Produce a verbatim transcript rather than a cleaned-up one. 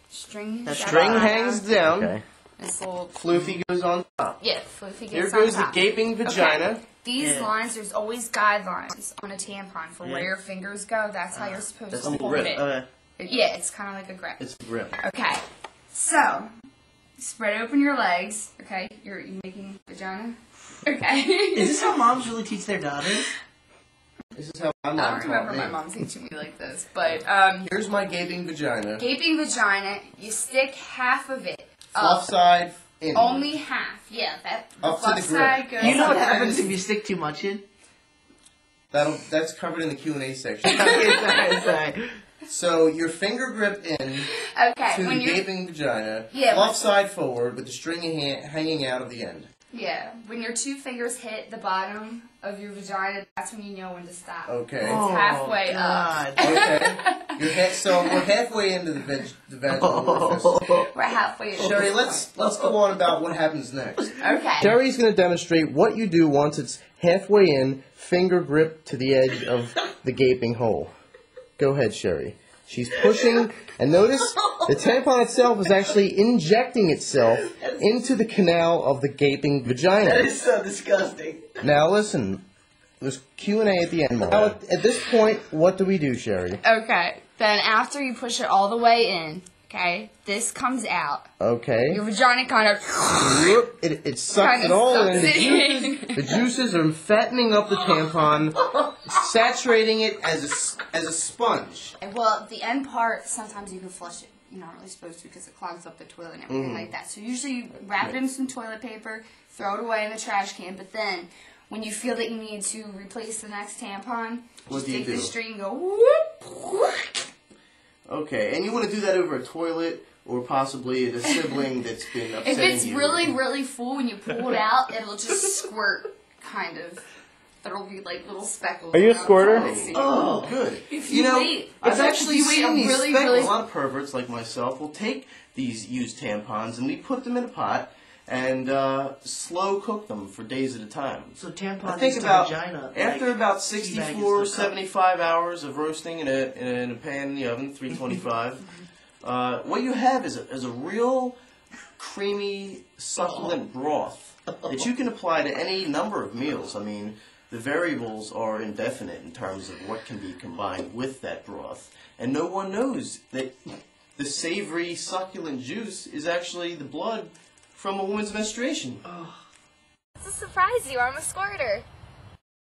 String. That String down. hangs down. Okay. This little. Floofy goes on top. Yeah, floofy gets Here on goes the top. gaping vagina. Okay. These Yeah. lines, there's always guidelines on a tampon for Yeah. where your fingers go. That's how you're supposed That's to a hold grip. it. Okay. Yeah, it's kind of like a grip. It's the grip. Okay, so spread open your legs. Okay, you're you making vagina. Okay. Is this how moms really teach their daughters? This is how my I mom don't remember taught my me. mom teaching me like this, but um, Here's my gaping vagina. gaping vagina. You stick half of it Fluff up. side in. Only half. Yeah, that the Up to fluff the grip. side goes. You know what up. happens if you stick too much in? That'll that's covered in the Q and A section. Okay, sorry, sorry. So your finger grip in Okay, to when the you're gaping vagina, Yeah, fluff but- side forward with the string ha- hanging out of the end. yeah, when your two fingers hit the bottom of your vagina, that's when you know when to stop. Okay. Oh, halfway up. God. Okay. You're ha- so we're halfway into the veg- the vaginal orifice. We're halfway. in. Sherry, let's let's go on about what happens next. Okay. Sherry's going to demonstrate what you do once it's halfway in, finger grip to the edge of the gaping hole. Go ahead, Sherry. She's pushing, and notice the tampon itself is actually injecting itself into the canal of the gaping That vagina. is so disgusting. Now listen, there's Q and A at the end. Now, at, at this point, what do we do, Sherry? Okay. Then after you push it all the way in, okay, this comes out. Okay. Your vagina kind of Whoop, It, it sucks Kinda it all sucks in. The it juices, in. the juices are fattening up the tampon, saturating it as a, s- as a sponge. well, the end part, sometimes you can flush it. You're not really supposed to because it clogs up the toilet and everything Mhm. like that. So usually you wrap it in some toilet paper, throw it away in the trash can, but then when you feel that you need to replace the next tampon, What just do you take do? the string and go whoop, whoop. Okay, and you want to do that over a toilet or possibly the sibling that's been upsetting If it's you. really, really full when you pull it out, it'll just squirt, kind of. There'll be like little speckles. Are you a around squirter? the seat. Oh, good. If you you know, wait- I've if actually you wait seen a these really, speckles. really- A lot of perverts like myself will take these used tampons and we put them in a pot and uh, slow cook them for days at a time. So tampon I think is about to vagina. after like, about teabag is sixty-four, to cup. seventy-five hours of roasting in a in a pan in the oven, three twenty-five. uh, what you have is a, is a real creamy, succulent broth that you can apply to any number of meals. I mean, the variables are indefinite in terms of what can be combined with that broth, and no one knows that the savory, succulent juice is actually the blood from a woman's menstruation. To surprise you, I'm a squirter.